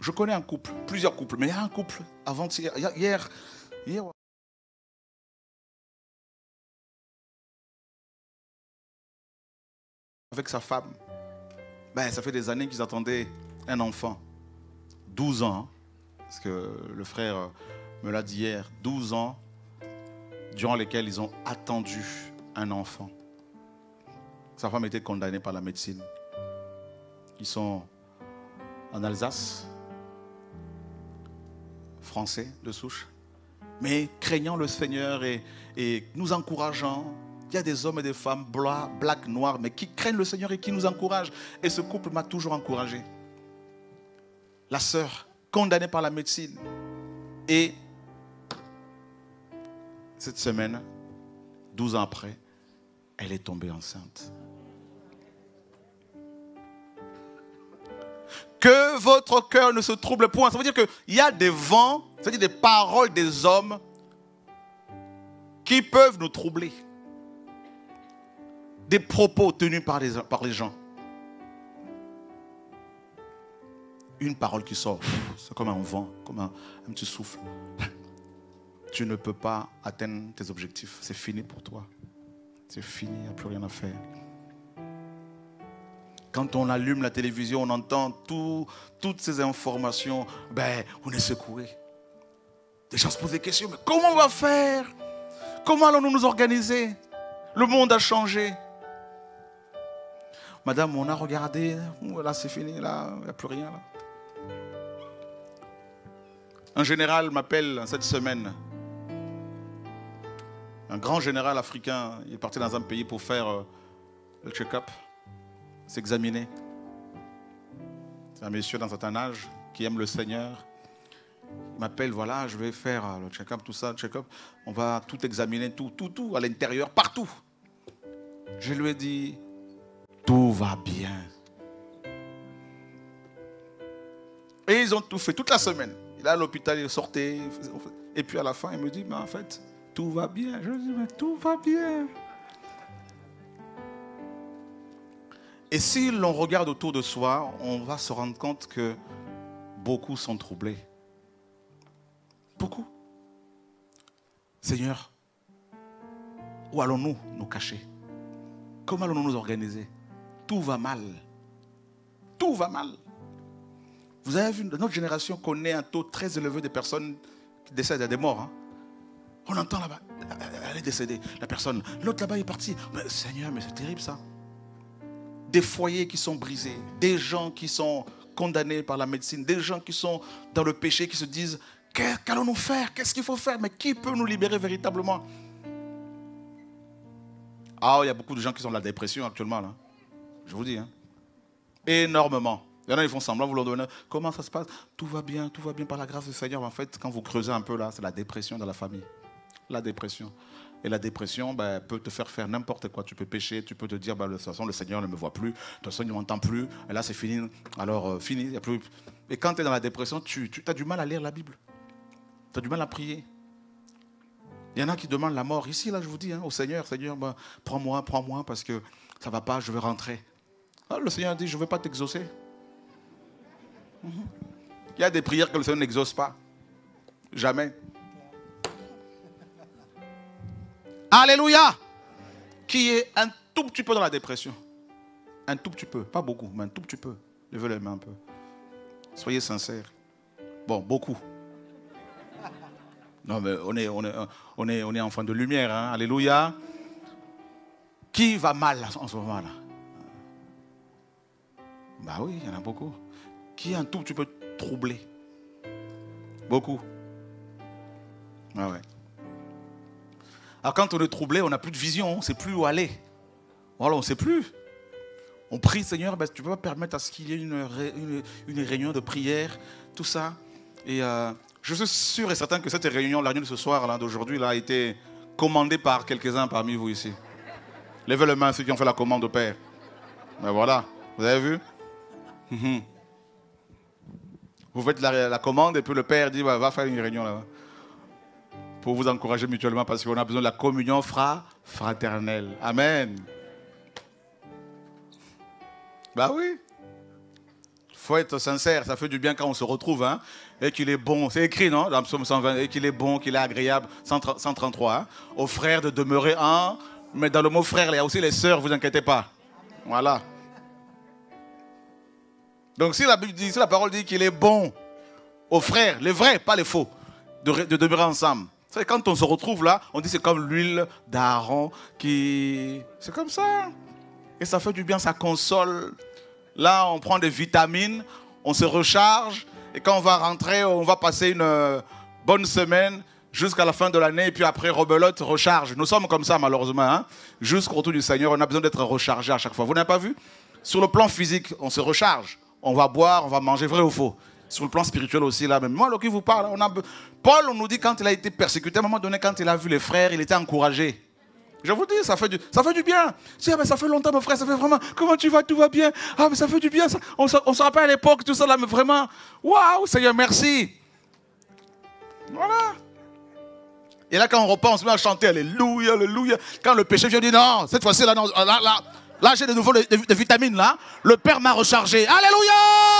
Je connais un couple, plusieurs couples, mais il y a un couple hier, avec sa femme. Ben, ça fait des années qu'ils attendaient un enfant. 12 ans. Hein, parce que le frère me l'a dit hier. 12 ans durant lesquels ils ont attendu un enfant. Sa femme était condamnée par la médecine. Ils sont en Alsace, français de souche, mais craignant le Seigneur et nous encourageant. Il y a des hommes et des femmes, black, noirs, mais qui craignent le Seigneur et qui nous encouragent. Et ce couple m'a toujours encouragé. La sœur, condamnée par la médecine. Et cette semaine, 12 ans après, elle est tombée enceinte. Que votre cœur ne se trouble point. Ça veut dire qu'il y a des vents, ça veut dire des paroles des hommes qui peuvent nous troubler. Des propos tenus par les gens. Une parole qui sort, c'est comme un vent, comme un petit souffle. Tu ne peux pas atteindre tes objectifs. C'est fini pour toi. C'est fini, il n'y a plus rien à faire. Quand on allume la télévision, on entend toutes ces informations. Ben, on est secoué. Des gens se posent des questions. Mais comment on va faire? Comment allons-nous nous organiser? Le monde a changé. Madame, on a regardé. Là, c'est fini. Là, il n'y a plus rien. Là. Un général m'appelle cette semaine. Un grand général africain. Il est parti dans un pays pour faire le check-up. S'examiner. C'est un monsieur d'un certain âge qui aime le Seigneur. Il m'appelle, voilà, je vais faire le check-up, tout ça, le check-up. On va tout examiner, tout, à l'intérieur, partout. Je lui ai dit, tout va bien. Et ils ont tout fait, toute la semaine. Il est à l'hôpital, il sortait. Et puis à la fin, il me dit, mais en fait, tout va bien. Je lui dis, mais tout va bien. Et si l'on regarde autour de soi, on va se rendre compte que beaucoup sont troublés. Beaucoup. Seigneur, où allons-nous nous cacher? Comment allons-nous nous organiser? Tout va mal. Tout va mal. Vous avez vu, notre génération connaît un taux très élevé de personnes qui décèdent, il y a des morts. Hein? On entend là-bas, elle est décédée, la personne. L'autre là-bas est parti. Mais, Seigneur, mais c'est terrible ça. Des foyers qui sont brisés, des gens qui sont condamnés par la médecine, des gens qui sont dans le péché, qui se disent, qu'allons-nous faire? Qu'est-ce qu'il faut faire? Mais qui peut nous libérer véritablement? Ah, il y a beaucoup de gens qui sont dans la dépression actuellement, là. Je vous dis, hein. Énormément. Il y en a, ils font semblant, vous leur donnez. Comment ça se passe? Tout va bien par la grâce du Seigneur. En fait, quand vous creusez un peu là, c'est la dépression dans la famille. La dépression. Et la dépression peut te faire n'importe quoi. Tu peux pécher, tu peux te dire, de toute façon, le Seigneur ne me voit plus, de toute façon, il ne m'entend plus, et là, c'est fini. Alors, fini, il n'y a plus. Et quand tu es dans la dépression, tu as du mal à lire la Bible. Tu as du mal à prier. Il y en a qui demandent la mort. Ici, là, je vous dis, hein, au Seigneur, Seigneur, prends-moi, parce que ça ne va pas, je veux rentrer. Alors, le Seigneur dit, je ne veux pas t'exaucer. Il y a des prières que le Seigneur n'exauce pas. Jamais. Alléluia. Qui est un tout petit peu dans la dépression. Un tout petit peu. Pas beaucoup, mais un tout petit peu. Levez les mains un peu. Soyez sincères. Bon, beaucoup. Non, mais on est enfants de lumière. Hein? Alléluia. Qui va mal en ce moment-là? Bah oui, il y en a beaucoup. Qui est un tout petit peu troublé? Beaucoup. Ah ouais. Alors quand on est troublé, on n'a plus de vision, on ne sait plus où aller. Voilà, on ne sait plus. On prie, Seigneur, tu ne peux pas permettre à ce qu'il y ait une réunion de prière, tout ça. Et je suis sûr et certain que cette réunion, la réunion de ce soir, là, d'aujourd'hui, là, a été commandée par quelques-uns parmi vous ici. Levez les mains ceux qui ont fait la commande au Père. Ben voilà, vous avez vu? Vous faites la commande et puis le Père dit, va faire une réunion là-bas. Pour vous encourager mutuellement parce qu'on a besoin de la communion fraternelle. Amen. Bah oui. Il faut être sincère, ça fait du bien quand on se retrouve, hein, et qu'il est bon. C'est écrit, non, dans le psaume 120, et qu'il est bon, qu'il est agréable, 133, hein, aux frères de demeurer un, mais dans le mot frère, il y a aussi les sœurs, vous inquiétez pas. Voilà. Donc si la Bible dit, si la parole dit qu'il est bon aux frères, les vrais, pas les faux, de demeurer ensemble. C'est quand on se retrouve là, on dit c'est comme l'huile d'Aaron qui... C'est comme ça. Et ça fait du bien, ça console. Là, on prend des vitamines, on se recharge. Et quand on va rentrer, on va passer une bonne semaine jusqu'à la fin de l'année. Et puis après, rebelote, recharge. Nous sommes comme ça, malheureusement. Hein? Jusqu'au retour du Seigneur, on a besoin d'être rechargé à chaque fois. Vous n'avez pas vu? Sur le plan physique, on se recharge. On va boire, on va manger, vrai ou faux? Sur le plan spirituel aussi, là même. Moi, là, qui vous parle, Paul, on nous dit, quand il a été persécuté, à un moment donné, quand il a vu les frères, il était encouragé. Je vous dis, ça fait du bien. Je dis, ah, mais ça fait longtemps, mon frère, ça fait vraiment, comment tu vas, tout va bien. Ah, mais ça fait du bien, ça. On se rappelle à l'époque, tout ça, là, mais vraiment, waouh, Seigneur, merci. Voilà. Et là, quand on repense, on se met à chanter, alléluia, alléluia. Quand le péché vient, dire, non, cette fois-ci, là, non, là j'ai de nouveau des vitamines, là. Le Père m'a rechargé. Alléluia.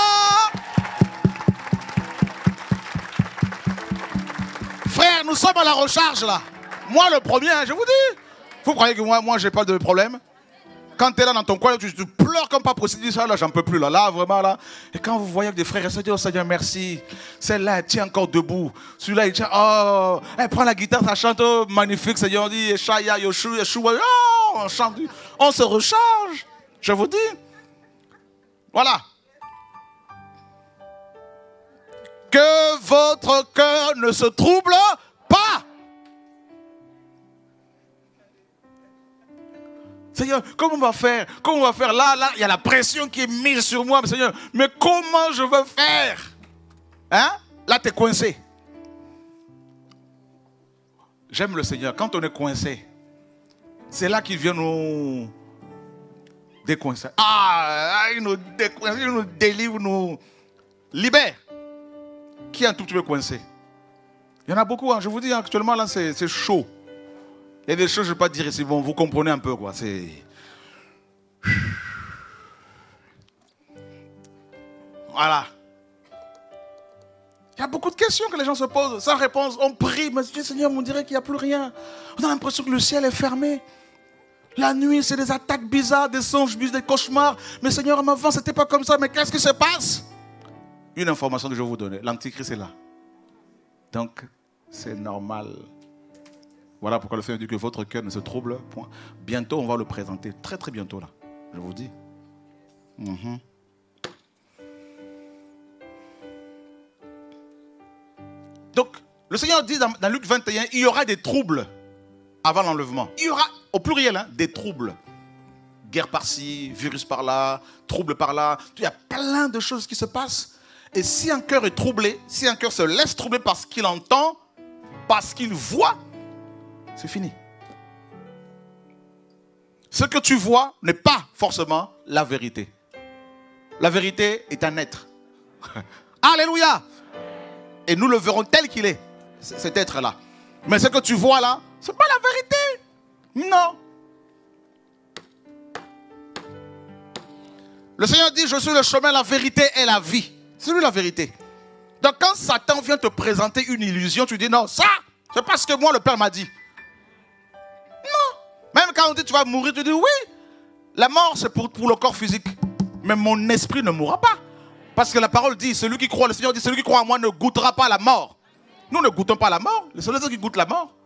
Frère, nous sommes à la recharge, là. Moi, le premier, je vous dis. Vous croyez que moi j'ai pas de problème? Quand tu es là dans ton coin, tu pleures comme pas possible. Tu dis ça, là, j'en peux plus, là, vraiment, là. Et quand vous voyez que des frères et sœurs disent, oh Seigneur, merci. Celle-là, elle tient encore debout. Celui-là, il tient, oh, elle prend la guitare, ça chante, oh, magnifique, Seigneur, on dit, Eshaya, Yoshua, Yeshua, oh, on chante, on se recharge. Je vous dis. Voilà. Que votre cœur ne se trouble pas. Seigneur, comment on va faire? Comment on va faire? Là, il y a la pression qui est mise sur moi. Mais Seigneur, mais comment je veux faire? Hein? Là, tu es coincé. J'aime le Seigneur. Quand on est coincé, c'est là qu'il vient nous décoincer. Ah, il nous décoince, il nous délivre, nous libère. Qui est un tout petit peu coincé? Il y en a beaucoup, hein. Je vous dis, hein, actuellement, là, c'est chaud. Il y a des choses, je ne vais pas dire ici, bon, vous comprenez un peu, quoi. C'est... Voilà. Il y a beaucoup de questions que les gens se posent, sans réponse. On prie, mais Seigneur, on dirait qu'il n'y a plus rien. On a l'impression que le ciel est fermé. La nuit, c'est des attaques bizarres, des songes bizarres, des cauchemars. Mais Seigneur, avant, ce n'était pas comme ça. Mais qu'est-ce qui se passe? Une information que je vais vous donner. L'Antichrist est là. Donc, c'est normal. Voilà pourquoi le Seigneur dit que votre cœur ne se trouble point. Bientôt, on va le présenter. Très, très bientôt, là. Je vous dis. Donc, le Seigneur dit dans Luc 21, il y aura des troubles avant l'enlèvement. Il y aura, au pluriel, hein, des troubles. Guerre par-ci, virus par-là, troubles par-là. Il y a plein de choses qui se passent. Et si un cœur est troublé, si un cœur se laisse troubler parce qu'il entend, parce qu'il voit, c'est fini. Ce que tu vois n'est pas forcément la vérité. La vérité est un être. Alléluia. Et nous le verrons tel qu'il est, cet être-là. Mais ce que tu vois là, ce n'est pas la vérité. Non. Le Seigneur dit, je suis le chemin, la vérité et la vie. C'est lui la vérité. Donc quand Satan vient te présenter une illusion, tu dis non, ça, c'est parce que moi le Père m'a dit. Non. Même quand on dit tu vas mourir, tu dis oui. La mort c'est pour le corps physique. Mais mon esprit ne mourra pas. Parce que la parole dit, celui qui croit, le Seigneur dit, celui qui croit en moi ne goûtera pas la mort. Nous ne goûtons pas la mort. Les seuls qui goûtent la mort.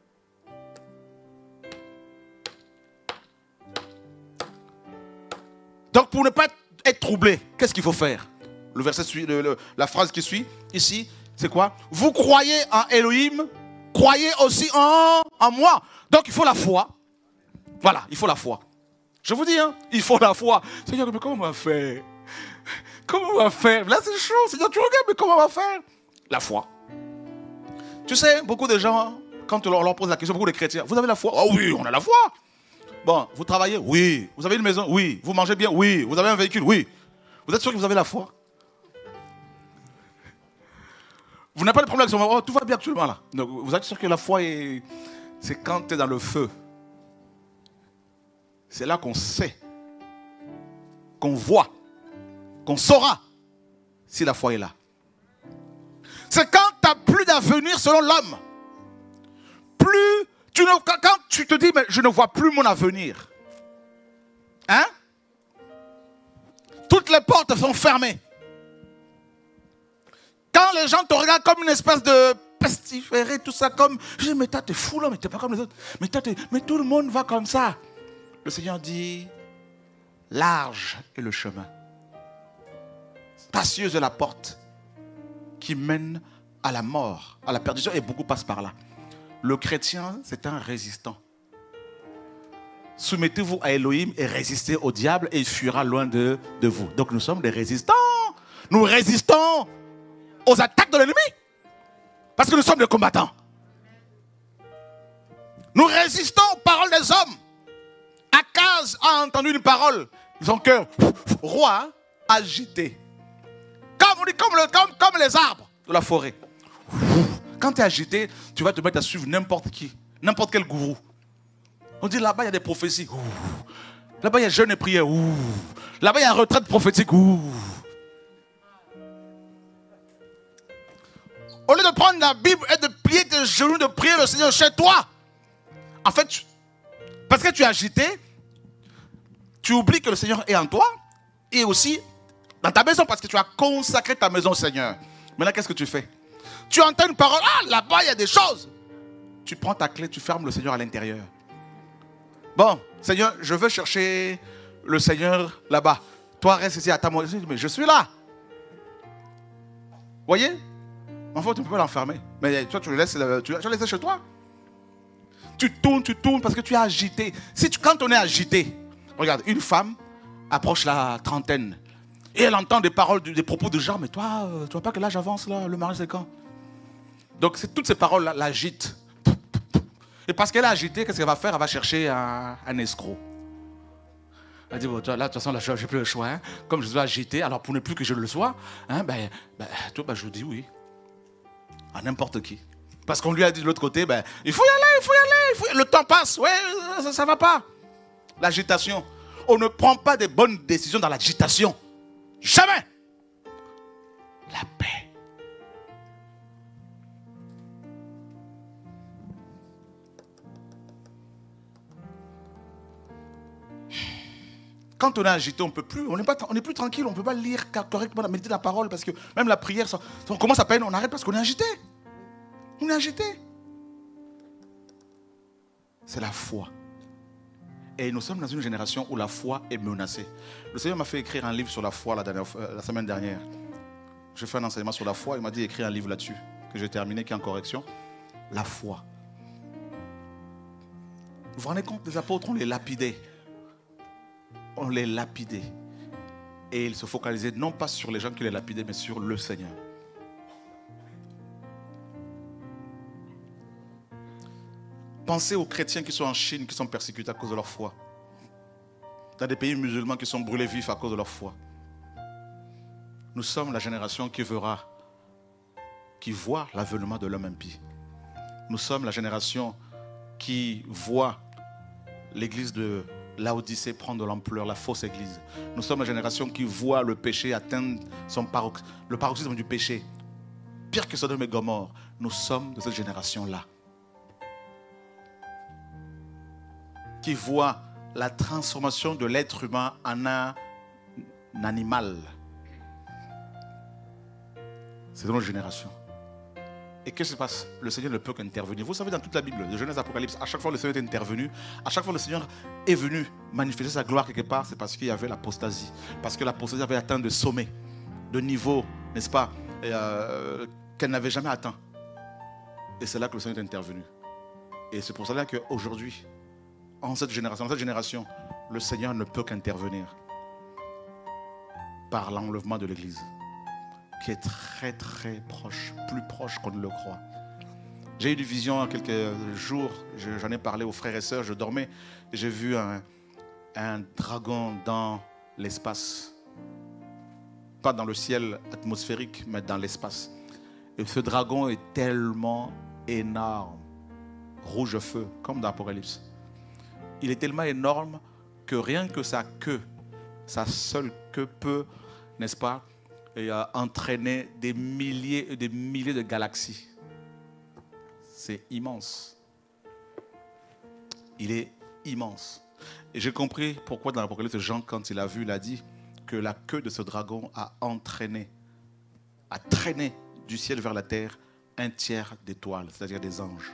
Donc pour ne pas être troublé, qu'est-ce qu'il faut faire? Le verset suit, la phrase qui suit ici, c'est quoi? Vous croyez en Elohim, croyez aussi en moi. Donc il faut la foi. Voilà, il faut la foi. Je vous dis, hein, il faut la foi. Seigneur, mais comment on va faire? Comment on va faire? Là c'est chaud, Seigneur, tu regardes, mais comment on va faire? La foi. Tu sais, beaucoup de gens, quand on leur pose la question, beaucoup de chrétiens, vous avez la foi? Oh oui, on a la foi. Bon, vous travaillez? Oui. Vous avez une maison? Oui. Vous mangez bien? Oui. Vous avez un véhicule? Oui. Vous êtes sûr que vous avez la foi? Vous n'avez pas de problème avec ça. Oh, tout va bien actuellement là. Donc, vous êtes sûr que la foi, c'est quand tu es dans le feu. C'est là qu'on sait, qu'on voit, qu'on saura si la foi est là. C'est quand tu n'as plus d'avenir selon l'homme. Quand tu te dis, mais je ne vois plus mon avenir. Hein? Toutes les portes sont fermées. Quand les gens te regardent comme une espèce de pestiféré, tout ça, comme, je dis, mais toi, t'es fou là, mais t'es pas comme les autres. Mais tout le monde va comme ça. Le Seigneur dit, large est le chemin. Spacieuse est la porte qui mène à la mort, à la perdition, et beaucoup passent par là. Le chrétien, c'est un résistant. Soumettez-vous à Elohim et résistez au diable et il fuira loin de vous. Donc nous sommes des résistants. Nous résistons aux attaques de l'ennemi. Parce que nous sommes des combattants. Nous résistons aux paroles des hommes. Akaz a entendu une parole. Son cœur, roi, agité. Comme les arbres de la forêt. Quand tu es agité, tu vas te mettre à suivre n'importe qui, n'importe quel gourou. On dit là-bas il y a des prophéties. Là-bas il y a jeûne et prière. Là-bas il y a retraite prophétique. Au lieu de prendre la Bible et de plier tes genoux, de prier le Seigneur chez toi. En fait, parce que tu es agité, tu oublies que le Seigneur est en toi et aussi dans ta maison parce que tu as consacré ta maison au Seigneur. Maintenant, qu'est-ce que tu fais? Tu entends une parole, là-bas, il y a des choses. Tu prends ta clé, tu fermes le Seigneur à l'intérieur. Bon, Seigneur, je veux chercher le Seigneur là-bas. Toi, reste ici à ta maison. Mais je suis là. Voyez? En fait, tu ne peux pas l'enfermer. Mais toi, tu le laisses chez toi. Tu tournes parce que tu es agité. Quand on est agité, regarde, une femme approche la trentaine. Et elle entend des paroles, des propos de genre, mais toi, tu vois pas que l'âge avance là, le mariage c'est quand? Donc toutes ces paroles-là l'agitent. Et parce qu'elle est agitée, qu'est-ce qu'elle va faire? Elle va chercher un escroc. Elle dit, bon, là, de toute façon, je n'ai plus le choix. Hein. Comme je suis agité, alors pour ne plus que je le sois, hein, je dis oui. À n'importe qui. Parce qu'on lui a dit de l'autre côté, il faut y aller. Le temps passe, ouais, ça ne va pas. L'agitation. On ne prend pas des bonnes décisions dans l'agitation. Jamais. La paix. Quand on est agité, on peut plus, on n'est plus tranquille, on ne peut pas lire correctement, méditer la parole, parce que même la prière, on commence à peine, on arrête parce qu'on est agité. On est agité. C'est la foi. Et nous sommes dans une génération où la foi est menacée. Le Seigneur m'a fait écrire un livre sur la foi la semaine dernière. J'ai fait un enseignement sur la foi, il m'a dit d'écrire un livre là-dessus, que j'ai terminé, qui est en correction. La foi. Vous vous rendez compte, les apôtres, on les lapidait. On les lapidait. Et ils se focalisaient non pas sur les gens qui les lapidaient, mais sur le Seigneur. Pensez aux chrétiens qui sont en Chine, qui sont persécutés à cause de leur foi. Dans des pays musulmans qui sont brûlés vifs à cause de leur foi. Nous sommes la génération qui voit l'avènement de l'homme impie. Nous sommes la génération qui voit l'église de Laodicée prendre de l'ampleur, la fausse église. Nous sommes la génération qui voit le péché atteindre le paroxysme du péché. Pire que Sodome et Gomorrhe. Nous sommes de cette génération-là. Qui voit la transformation de l'être humain en un animal. C'est dans notre génération. Et qu'est-ce qui se passe? Le Seigneur ne peut qu'intervenir. Vous savez, dans toute la Bible, de Genèse à Apocalypse, à chaque fois le Seigneur est intervenu, à chaque fois le Seigneur est venu manifester sa gloire quelque part, c'est parce qu'il y avait l'apostasie. Parce que l'apostasie avait atteint de sommets, de niveaux, n'est-ce pas, qu'elle n'avait jamais atteint. Et c'est là que le Seigneur est intervenu. Et c'est pour cela qu'aujourd'hui, dans cette génération, le Seigneur ne peut qu'intervenir par l'enlèvement de l'Église, qui est très très proche, plus proche qu'on ne le croit. J'ai eu une vision il y a quelques jours, j'en ai parlé aux frères et sœurs, je dormais, et j'ai vu un dragon dans l'espace. Pas dans le ciel atmosphérique, mais dans l'espace. Et ce dragon est tellement énorme, rouge feu, comme dans l'Apocalypse. Il est tellement énorme que rien que sa queue, sa seule queue peut, n'est-ce pas, et a entraîné des milliers et des milliers de galaxies. C'est immense. Il est immense. Et j'ai compris pourquoi dans l'Apocalypse, Jean, quand il a vu, il a dit que la queue de ce dragon a traîné du ciel vers la terre un tiers d'étoiles, c'est-à-dire des anges.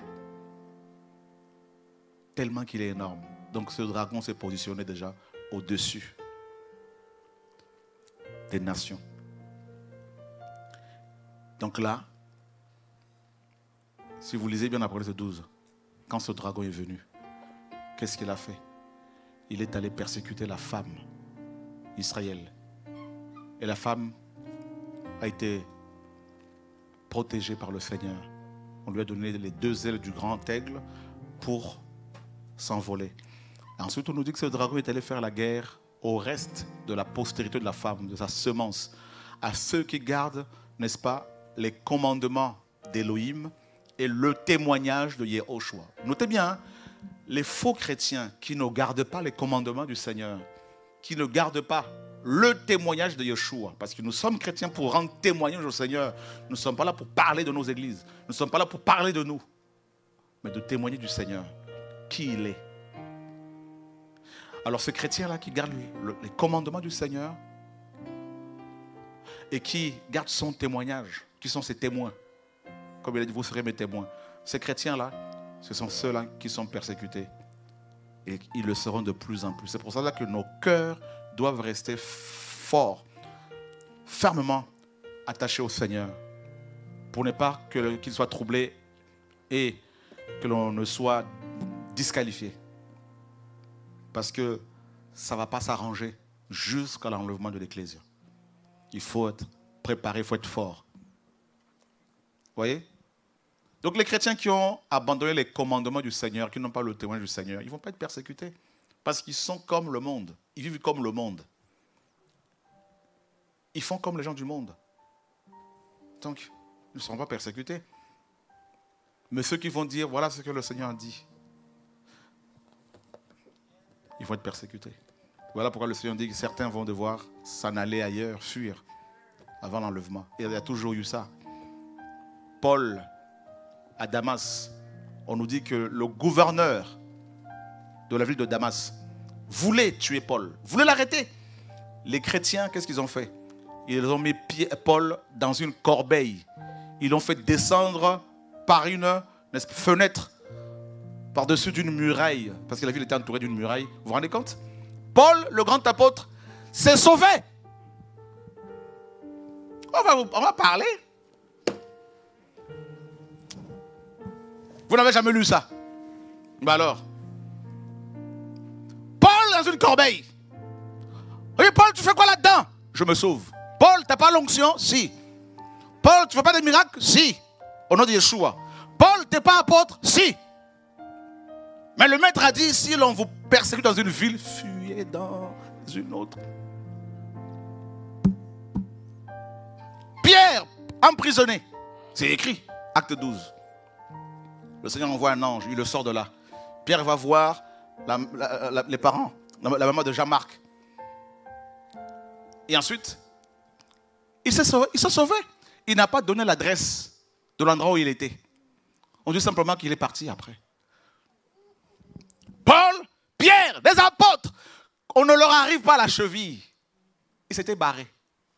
Tellement qu'il est énorme. Donc ce dragon s'est positionné déjà au-dessus des nations. Donc là, si vous lisez bien l'Apocalypse 12, quand ce dragon est venu, qu'est-ce qu'il a fait? Il est allé persécuter la femme, Israël. Et la femme a été protégée par le Seigneur. On lui a donné les 2 ailes du grand aigle pour s'envoler. Ensuite, on nous dit que ce dragon est allé faire la guerre au reste de la postérité de la femme, de sa semence, à ceux qui gardent, n'est-ce pas, les commandements d'Élohim et le témoignage de Yehoshua. Notez bien, hein, les faux chrétiens qui ne gardent pas les commandements du Seigneur, qui ne gardent pas le témoignage de Yeshua, parce que nous sommes chrétiens pour rendre témoignage au Seigneur. Nous ne sommes pas là pour parler de nos églises. Nous ne sommes pas là pour parler de nous, mais de témoigner du Seigneur, qui il est. Alors ce chrétien-là qui garde les commandements du Seigneur et qui garde son témoignage, qui sont ses témoins, comme il a dit, vous serez mes témoins. Ces chrétiens-là, ce sont ceux-là qui sont persécutés. Et ils le seront de plus en plus. C'est pour ça que nos cœurs doivent rester forts, fermement attachés au Seigneur, pour ne pas qu'il soit troublé et que l'on ne soit disqualifié. Parce que ça ne va pas s'arranger jusqu'à l'enlèvement de l'Ecclésia. Il faut être préparé, il faut être fort. Vous voyez? Donc les chrétiens qui ont abandonné les commandements du Seigneur, qui n'ont pas le témoignage du Seigneur, ils ne vont pas être persécutés. Parce qu'ils sont comme le monde. Ils vivent comme le monde. Ils font comme les gens du monde. Donc, ils ne seront pas persécutés. Mais ceux qui vont dire, voilà ce que le Seigneur a dit, ils vont être persécutés. Voilà pourquoi le Seigneur dit que certains vont devoir s'en aller ailleurs, fuir, avant l'enlèvement. Et il y a toujours eu ça. Paul, à Damas, on nous dit que le gouverneur de la ville de Damas voulait tuer Paul, voulait l'arrêter. Les chrétiens, qu'est-ce qu'ils ont fait? Ils ont mis Paul dans une corbeille. Ils l'ont fait descendre par une fenêtre, par-dessus d'une muraille, parce que la ville était entourée d'une muraille. Vous vous rendez compte? Paul, le grand apôtre, s'est sauvé. On va parler. Vous n'avez jamais lu ça? Ben alors, Paul dans une corbeille. Oui, Paul, tu fais quoi là-dedans? Je me sauve. Paul, tu n'as pas l'onction? Si. Paul, tu ne fais pas des miracles? Si. Au nom de Yeshua. Paul, tu n'es pas apôtre? Si. Mais le maître a dit, si l'on vous persécute dans une ville, fuyez dans une autre. Pierre, emprisonné. C'est écrit, acte 12. Le Seigneur envoie un ange, il le sort de là. Pierre va voir les parents, la maman de Jean-Marc. Et ensuite, il s'est sauvé. Il n'a pas donné l'adresse de l'endroit où il était. On dit simplement qu'il est parti après. Paul, Pierre, des apôtres, on ne leur arrive pas à la cheville. Ils s'étaient barrés.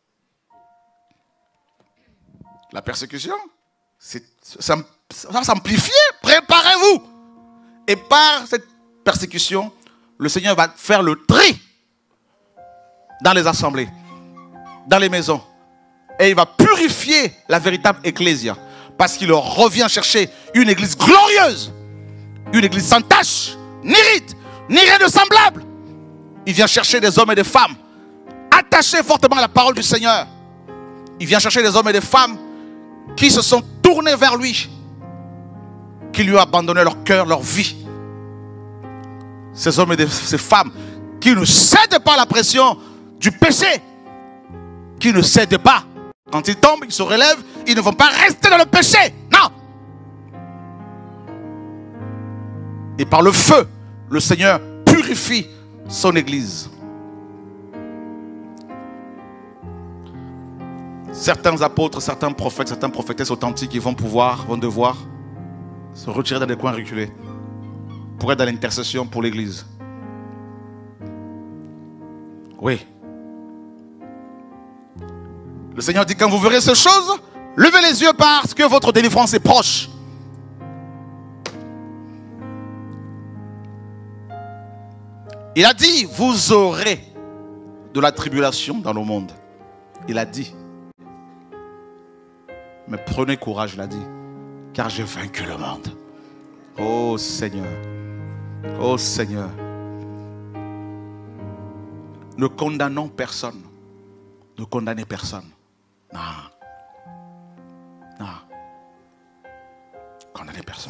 La persécution, ça s'amplifie. Préparez-vous. Et par cette persécution, le Seigneur va faire le tri dans les assemblées, dans les maisons. Et il va purifier la véritable ecclésia. Parce qu'il revient chercher une église glorieuse. Une église sans tache, ni ride, ni rien de semblable. Il vient chercher des hommes et des femmes attachés fortement à la parole du Seigneur. Il vient chercher des hommes et des femmes qui se sont tournés vers lui, qui lui ont abandonné leur cœur, leur vie. Ces hommes et ces femmes qui ne cèdent pas à la pression du péché, qui ne cèdent pas. Quand ils tombent, ils se relèvent, ils ne vont pas rester dans le péché. Non. Et par le feu, le Seigneur purifie son église. Certains apôtres, certains prophètes, certaines prophétesses authentiques, ils vont devoir se retirer dans des coins reculés pour être dans l'intercession pour l'Église. Oui. Le Seigneur dit, quand vous verrez ces choses, levez les yeux parce que votre délivrance est proche. Il a dit, vous aurez de la tribulation dans le monde. Il a dit. Mais prenez courage, il a dit, car j'ai vaincu le monde. Oh Seigneur, oh Seigneur. Ne condamnons personne. Ne condamnez personne. Non. Non. Condamnez personne.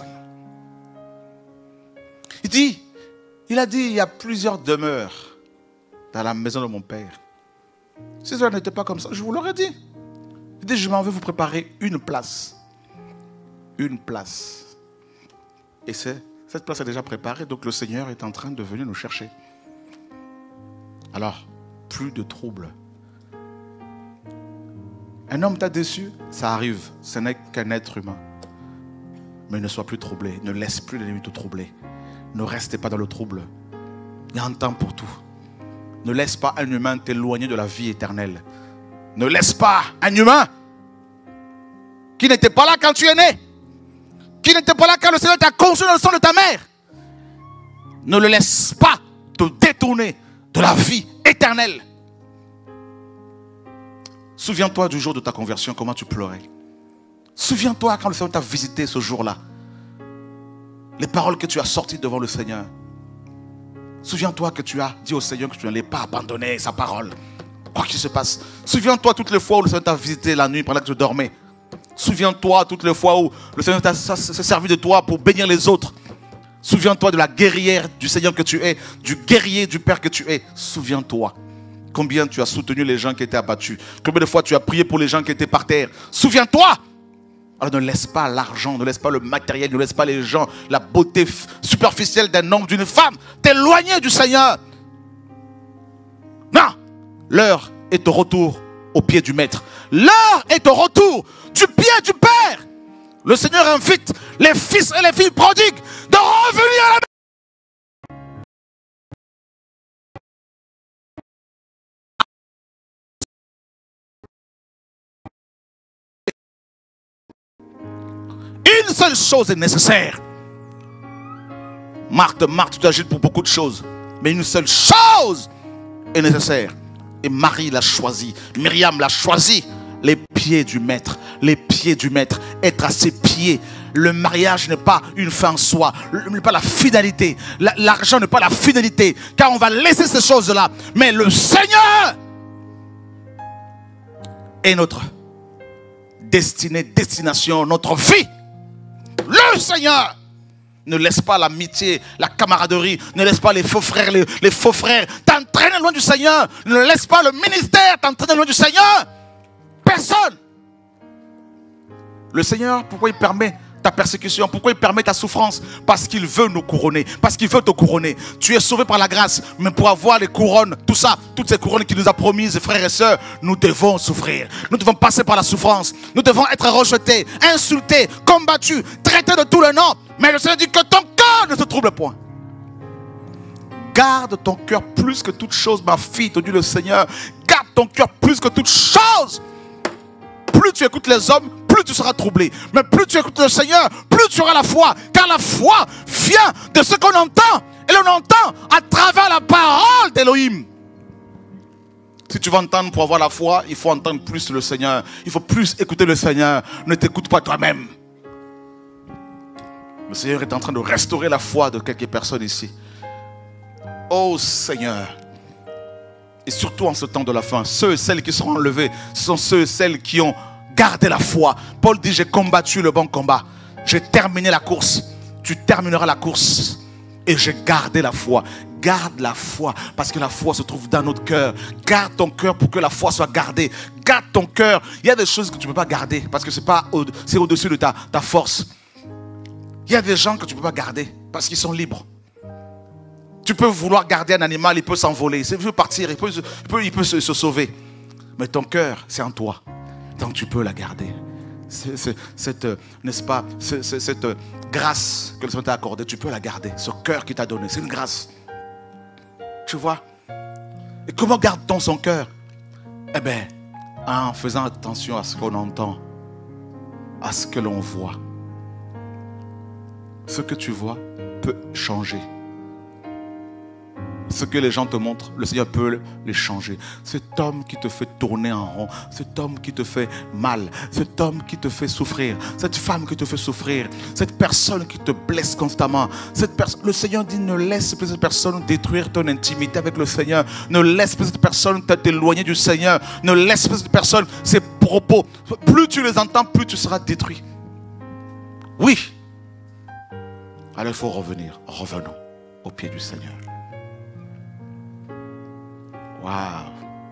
Il a dit, il y a plusieurs demeures dans la maison de mon Père. Si cela n'était pas comme ça, je vous l'aurais dit. Il dit, je m'en vais vous préparer une place. Une place. Et cette place est déjà préparée, donc le Seigneur est en train de venir nous chercher. Alors, plus de troubles. Un homme t'a déçu, ça arrive, ce n'est qu'un être humain. Mais ne sois plus troublé, ne laisse plus l'ennemi te troubler. Ne restez pas dans le trouble. Il y a un temps pour tout. Ne laisse pas un humain t'éloigner de la vie éternelle. Ne laisse pas un humain qui n'était pas là quand tu es né, qui n'était pas là quand le Seigneur t'a conçu dans le sang de ta mère. Ne le laisse pas te détourner de la vie éternelle. Souviens-toi du jour de ta conversion, comment tu pleurais. Souviens-toi quand le Seigneur t'a visité ce jour-là. Les paroles que tu as sorties devant le Seigneur. Souviens-toi que tu as dit au Seigneur que tu n'allais pas abandonner sa parole. Quoi qu'il se passe. Souviens-toi toutes les fois où le Seigneur t'a visité la nuit pendant que tu dormais. Souviens-toi toutes les fois où le Seigneur t'a servi de toi pour bénir les autres. Souviens-toi de la guerrière du Seigneur que tu es, du guerrier du Père que tu es. Souviens-toi combien tu as soutenu les gens qui étaient abattus. Combien de fois tu as prié pour les gens qui étaient par terre. Souviens-toi. Alors ne laisse pas l'argent, ne laisse pas le matériel, ne laisse pas les gens, la beauté superficielle d'un homme, d'une femme, t'éloigner du Seigneur. Non, l'heure est au retour au pied du Maître. L'heure est au retour du pied du Père. Le Seigneur invite les fils et les filles prodigues de revenir à la maison. Une seule chose est nécessaire. Marthe, tu t'agites pour beaucoup de choses. Mais une seule chose est nécessaire. Et Marie l'a choisi. Myriam l'a choisi. Les pieds du Maître. Les pieds du Maître. Être à ses pieds. Le mariage n'est pas une fin en soi. N'est pas la finalité. L'argent n'est pas la finalité. Car on va laisser ces choses-là. Mais le Seigneur est notre destination, notre vie. Le Seigneur. Ne laisse pas l'amitié, la camaraderie, ne laisse pas les faux frères, les faux frères t'entraîner loin du Seigneur. Ne laisse pas le ministère t'entraîner loin du Seigneur. Personne. Le Seigneur, pourquoi il permet ta persécution? Pourquoi il permet ta souffrance? Parce qu'il veut nous couronner. Parce qu'il veut te couronner. Tu es sauvé par la grâce. Mais pour avoir les couronnes, tout ça, toutes ces couronnes qu'il nous a promises, frères et sœurs, nous devons souffrir. Nous devons passer par la souffrance. Nous devons être rejetés, insultés, combattus, traités de tous les noms. Mais le Seigneur dit que ton cœur ne se trouble point. Garde ton cœur plus que toute chose, ma fille, te dit le Seigneur. Garde ton cœur plus que toute chose. Plus tu écoutes les hommes, plus tu seras troublé. Mais plus tu écoutes le Seigneur, plus tu auras la foi. Car la foi vient de ce qu'on entend. Et l'on entend à travers la parole d'Élohim. Si tu veux entendre pour avoir la foi, il faut entendre plus le Seigneur. Il faut plus écouter le Seigneur. Ne t'écoute pas toi-même. Le Seigneur est en train de restaurer la foi de quelques personnes ici. Oh Seigneur. Et surtout en ce temps de la fin, ceux et celles qui seront enlevés, ce sont ceux et celles qui ont gardé la foi. Paul dit, j'ai combattu le bon combat. J'ai terminé la course. Tu termineras la course. Et j'ai gardé la foi. Garde la foi, parce que la foi se trouve dans notre cœur. Garde ton cœur pour que la foi soit gardée. Garde ton cœur. Il y a des choses que tu ne peux pas garder, parce que c'est au-dessus de ta force. Il y a des gens que tu ne peux pas garder, parce qu'ils sont libres. Tu peux vouloir garder un animal, il peut s'envoler. Il peut partir, il peut se sauver. Mais ton cœur, c'est en toi. Donc tu peux la garder. N'est-ce pas, cette grâce que le Seigneur t'a accordée, tu peux la garder. Ce cœur qu'il t'a donné, c'est une grâce. Tu vois? Et comment garde-t-on son cœur? Eh bien, en faisant attention à ce qu'on entend, à ce que l'on voit. Ce que tu vois peut changer. Ce que les gens te montrent, le Seigneur peut les changer. Cet homme qui te fait tourner en rond, cet homme qui te fait mal, cet homme qui te fait souffrir, cette femme qui te fait souffrir, cette personne qui te blesse constamment. Le Seigneur dit, ne laisse pas cette personne détruire ton intimité avec le Seigneur. Ne laisse pas cette personne t'éloigner du Seigneur. Ne laisse pas cette personne, ses propos. Plus tu les entends, plus tu seras détruit. Oui. Alors il faut revenir. Revenons au pied du Seigneur. Waouh.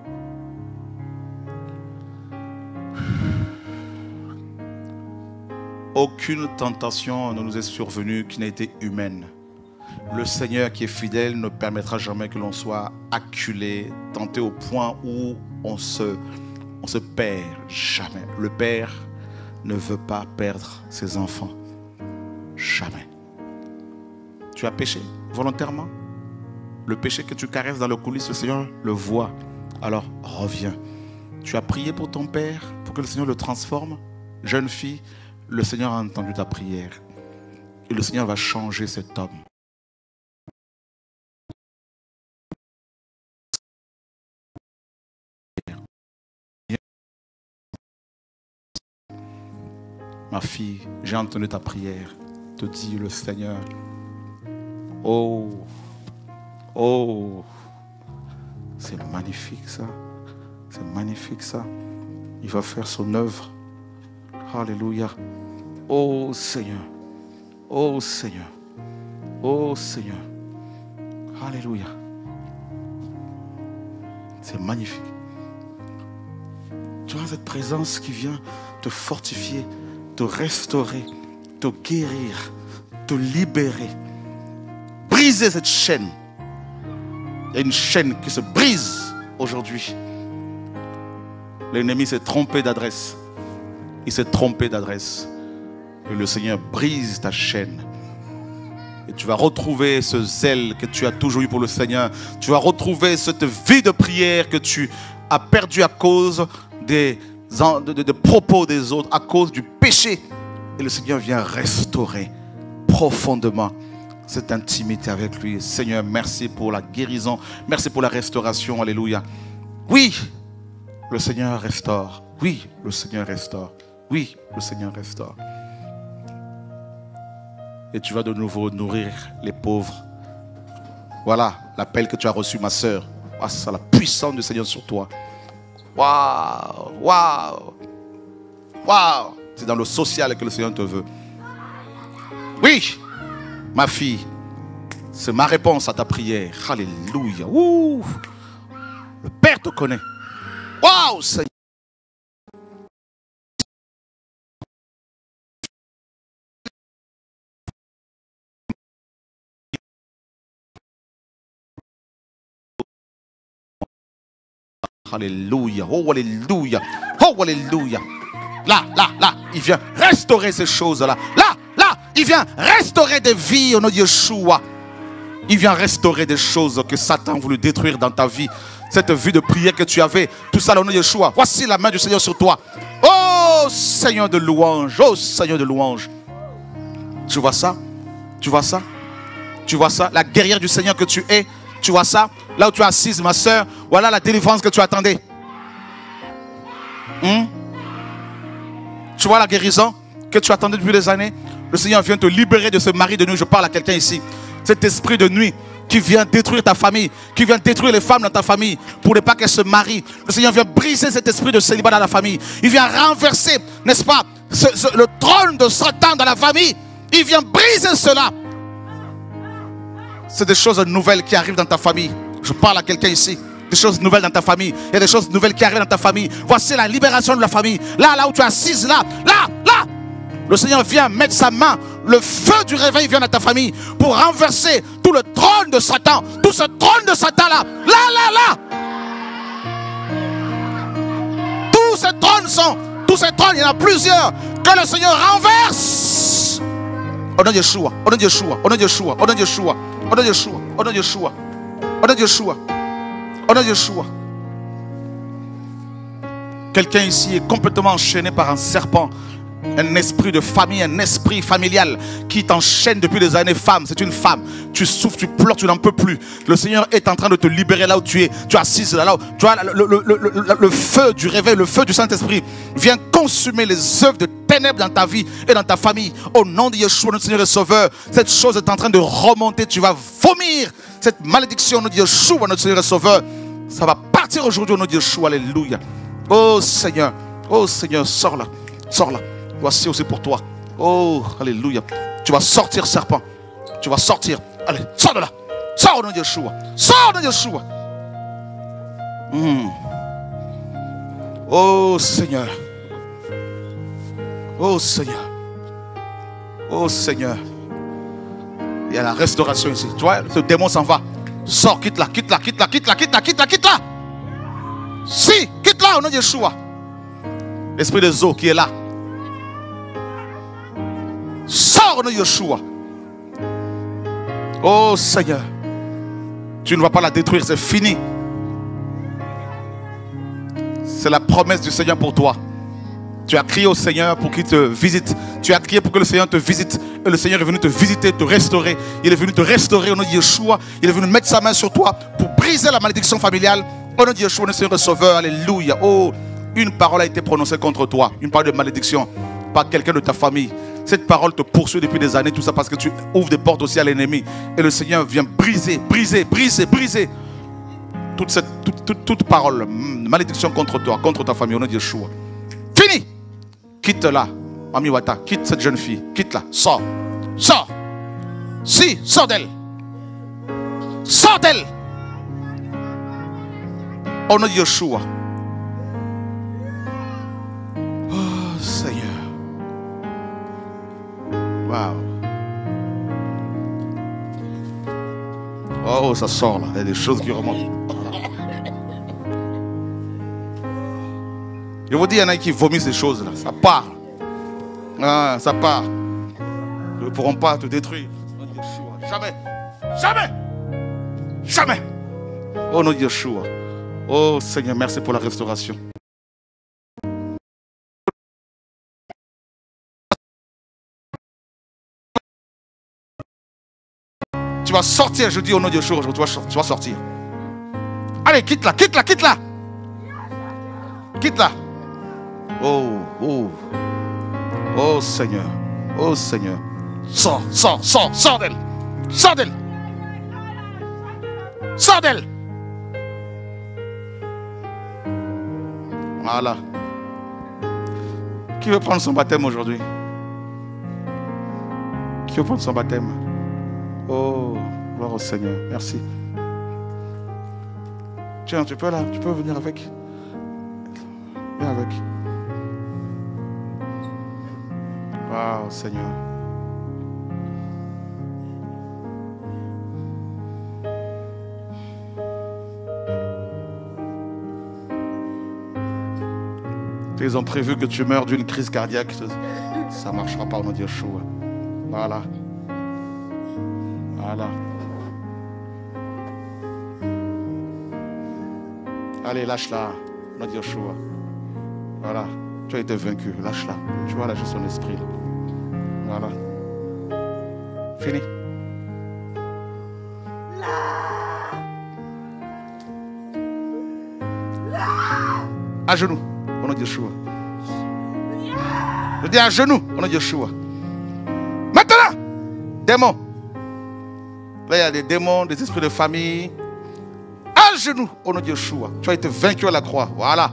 Aucune tentation ne nous est survenue qui n'a été humaine. Le Seigneur qui est fidèle ne permettra jamais que l'on soit acculé, tenté au point où on se perd. Jamais. Le Père ne veut pas perdre ses enfants. Jamais. Tu as péché volontairement? Le péché que tu caresses dans le coulisses, le Seigneur le voit. Alors reviens. Tu as prié pour ton père, pour que le Seigneur le transforme. Jeune fille, le Seigneur a entendu ta prière. Et le Seigneur va changer cet homme. Ma fille, j'ai entendu ta prière, te dit le Seigneur. Oh, oh, c'est magnifique ça. C'est magnifique ça. Il va faire son œuvre. Alléluia. Oh Seigneur. Oh Seigneur. Oh Seigneur. Alléluia. C'est magnifique. Tu as cette présence qui vient te fortifier, te restaurer, te guérir, te libérer. Briser cette chaîne. Il y a une chaîne qui se brise aujourd'hui. L'ennemi s'est trompé d'adresse. Il s'est trompé d'adresse. Et le Seigneur brise ta chaîne. Et tu vas retrouver ce zèle que tu as toujours eu pour le Seigneur. Tu vas retrouver cette vie de prière que tu as perdue à cause des propos des autres, à cause du péché. Et le Seigneur vient restaurer profondément cette intimité avec lui. Seigneur, merci pour la guérison. Merci pour la restauration. Alléluia. Oui, le Seigneur restaure. Oui, le Seigneur restaure. Oui, le Seigneur restaure. Et tu vas de nouveau nourrir les pauvres. Voilà l'appel que tu as reçu, ma sœur. Ah, c'est ça, la puissance du Seigneur sur toi. Waouh, waouh, waouh. C'est dans le social que le Seigneur te veut. Oui, ma fille, c'est ma réponse à ta prière. Alléluia. Ouh. Le Père te connaît. Waouh, Seigneur. Alléluia. Oh, alléluia. Oh, alléluia. Là, il vient restaurer ces choses-là. Là, il vient restaurer des vies au nom de Yeshua. Il vient restaurer des choses que Satan voulait détruire dans ta vie. Cette vie de prière que tu avais, tout ça au nom de Yeshua. Voici la main du Seigneur sur toi. Oh, Seigneur de louange. Oh, Seigneur de louange. Tu vois ça? Tu vois ça? Tu vois ça? La guerrière du Seigneur que tu es. Tu vois ça? Là où tu es assise, ma soeur, voilà la délivrance que tu attendais. Tu vois la guérison que tu attendais depuis des années? Le Seigneur vient te libérer de ce mari de nuit. Je parle à quelqu'un ici. Cet esprit de nuit qui vient détruire ta famille, qui vient détruire les femmes dans ta famille pour ne pas qu'elles se marient. Le Seigneur vient briser cet esprit de célibat dans la famille. Il vient renverser, n'est-ce pas, le trône de Satan dans la famille. Il vient briser cela. C'est des choses nouvelles qui arrivent dans ta famille. Je parle à quelqu'un ici. Des choses nouvelles dans ta famille. Il y a des choses nouvelles qui arrivent dans ta famille. Voici la libération de la famille. Là où tu es assise, là. Le Seigneur vient mettre sa main. Le feu du réveil vient dans ta famille pour renverser tout le trône de Satan. Tout ce trône de Satan là. Là. Tous ces trônes sont Tous ces trônes, il y en a plusieurs. Que le Seigneur renverse. Au nom de Yeshua, au nom de Yeshua, au nom de Yeshua, au nom de Yeshua, au nom de Yeshua, au nom de Yeshua, au nom de Yeshua, au nom de Yeshua. Quelqu'un ici est complètement enchaîné par un serpent. Un esprit de famille, un esprit familial qui t'enchaîne depuis des années. Femme, c'est une femme. Tu souffres, tu pleures, tu n'en peux plus. Le Seigneur est en train de te libérer là où tu es. Tu es assise là où tu as le feu du réveil, le feu du Saint-Esprit vient consumer les œuvres de ténèbres dans ta vie et dans ta famille. Au nom de Yeshua, notre Seigneur et Sauveur, cette chose est en train de remonter. Tu vas vomir cette malédiction au nom de Yeshua, notre Seigneur et Sauveur. Ça va partir aujourd'hui au nom de Yeshua. Alléluia. Oh Seigneur, sors là, sors là. Voici aussi pour toi. Oh, alléluia. Tu vas sortir, serpent. Tu vas sortir. Allez, sors de là. Sors au nom de Yeshua. Sors au nom de Yeshua. Oh Seigneur. Oh Seigneur. Oh Seigneur. Il y a la restauration ici. Tu vois, ce démon s'en va. Sors, quitte-la, quitte-la, quitte-la, quitte-la, quitte-la, quitte-la, quitte-la. Si, quitte-la au nom de Yeshua. L'esprit des eaux qui est là. Sors au nom de Yeshua. Oh Seigneur. Tu ne vas pas la détruire, c'est fini. C'est la promesse du Seigneur pour toi. Tu as crié au Seigneur pour qu'il te visite. Tu as crié pour que le Seigneur te visite. Et le Seigneur est venu te visiter, te restaurer. Il est venu te restaurer au nom de Yeshua. Il est venu mettre sa main sur toi pour briser la malédiction familiale. Au nom de Yeshua, notre Seigneur et Sauveur. Alléluia. Oh, une parole a été prononcée contre toi. Une parole de malédiction par quelqu'un de ta famille. Cette parole te poursuit depuis des années, tout ça parce que tu ouvres des portes aussi à l'ennemi. Et le Seigneur vient briser, briser, briser, briser toute parole, malédiction contre toi, contre ta famille, au nom de Yeshua. Fini. Quitte-la, Mami Wata, quitte cette jeune fille, quitte-la, sors, sors. Si, sors d'elle. Sors d'elle. Au nom de Yeshua. Oh Seigneur. Wow. Oh, ça sort là. Il y a des choses qui remontent. Je vous dis, il y en a qui vomissent ces choses là. Ça part. Ah, ça part. Ils ne pourront pas te détruire. Jamais. Jamais. Jamais. Oh non, Yeshua. Oh Seigneur, merci pour la restauration. Tu vas sortir, je dis au nom de Yeshua, tu vas sortir. Allez, quitte-la, quitte-la, quitte-la. Quitte-la. Oh, oh. Oh Seigneur. Oh Seigneur. Sors, sors, sors, sors d'elle. Sors d'elle. Sors d'elle. Voilà. Qui veut prendre son baptême aujourd'hui? Qui veut prendre son baptême? Oh, gloire au Seigneur. Merci. Tiens, tu peux là, tu peux venir avec. Viens avec. Waouh, Seigneur. Ils ont prévu que tu meurs d'une crise cardiaque. Ça ne marchera pas au nom de Yeshua. Voilà. Voilà. Allez, lâche-la, au nom de Yeshua. Voilà. Tu as été vaincu. Lâche-la. Tu vas lâcher son esprit. Là. Voilà. Fini. À genoux, au nom de Yeshua. Je dis à genoux, au nom de Yeshua. Maintenant, démons. Là, il y a des démons, des esprits de famille. À genoux, au nom de Yeshua. Tu as été vaincu à la croix. Voilà.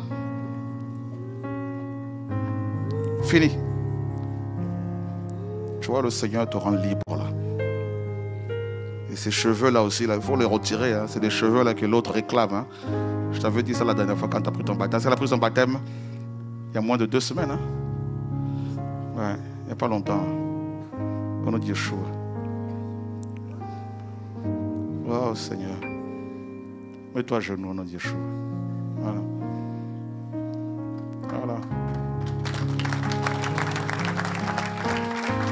Fini. Tu vois, le Seigneur te rend libre là. Et ces cheveux là aussi, là, il faut les retirer. Hein. C'est des cheveux là que l'autre réclame. Hein. Je t'avais dit ça la dernière fois quand tu as pris ton baptême. Elle a pris son baptême il y a moins de 2 semaines. Hein. Ouais, il n'y a pas longtemps. Au nom de Yeshua. Oh Seigneur. Mets-toi à genoux au nom de Yeshua. Voilà. Voilà.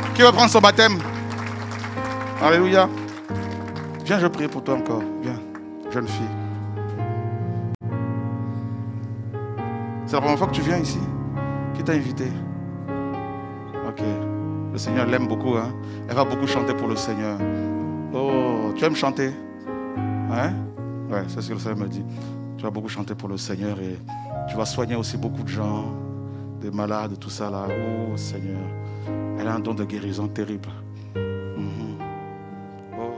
Qui va prendre son baptême? Alléluia. Viens, je prie pour toi encore. Viens, jeune fille. C'est la première fois que tu viens ici? Qui t'a invité? Ok. Le Seigneur l'aime beaucoup. Hein? Elle va beaucoup chanter pour le Seigneur. Oh, tu aimes chanter? Hein? Ouais, c'est ce que le Seigneur me dit. Tu vas beaucoup chanter pour le Seigneur et tu vas soigner aussi beaucoup de gens, des malades, tout ça là. Oh Seigneur, elle a un don de guérison terrible. Oh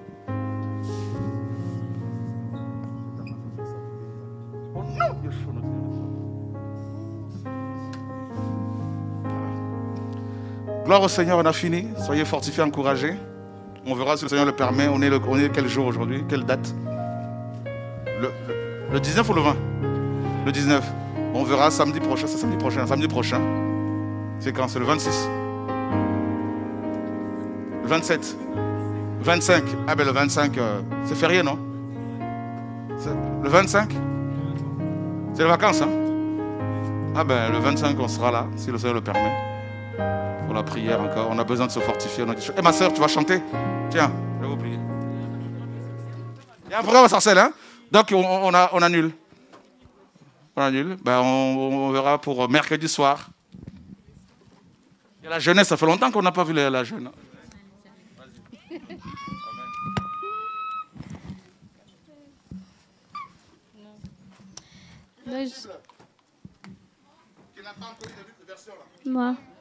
non, gloire au Seigneur, on a fini. Soyez fortifiés, encouragés. On verra si le Seigneur le permet. On est quel jour aujourd'hui? Quelle date? Le 19 ou le 20? Le 19. On verra samedi prochain. C'est samedi prochain. Samedi prochain. C'est quand? C'est le 26. Le 27. 25. Ah ben le 25, c'est férié, non? Le 25? C'est les vacances, hein? Ah ben le 25, on sera là, si le Seigneur le permet. Pour la prière encore. On a besoin de se fortifier. Et ma soeur, tu vas chanter? Tiens, je vais vous prier. Il y a un programme à Sarcelles, hein? Donc on annule. On annule. Ben, on verra pour mercredi soir. Il y a la jeunesse, ça fait longtemps qu'on n'a pas vu la jeune. Moi.